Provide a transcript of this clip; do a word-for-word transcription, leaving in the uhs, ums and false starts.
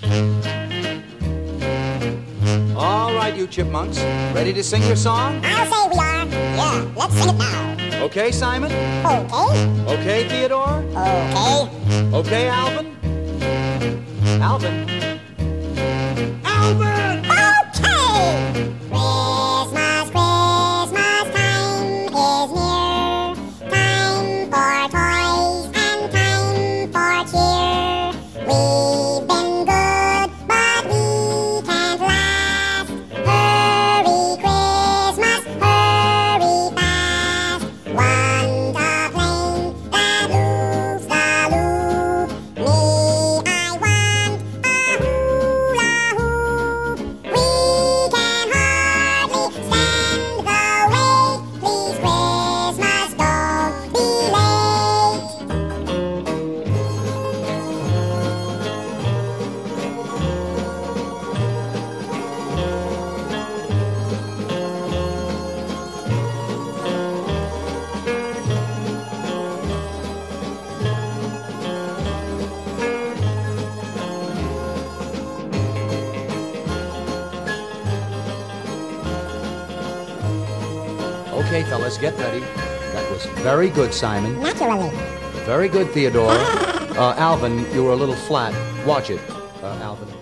All right, you chipmunks, ready to sing your song? I'll say we are. Yeah, let's sing it now. Okay, Simon? Okay. Okay, Theodore? Okay. Okay, Alvin? Alvin? Alvin! Okay! Christmas, Christmas time is near. Time for toys and time for cheer. We've been good, but we can't last. Hurry, Christmas, hurry fast. Want a plane that moves the loop. Me, I want a hula hoop. We can hardly stand the wait. Please, Christmas, don't be late. Okay, fellas, get ready. That was very good, Simon. Naturally. Very good, Theodore. Uh, Alvin, you were a little flat. Watch it, uh, Alvin.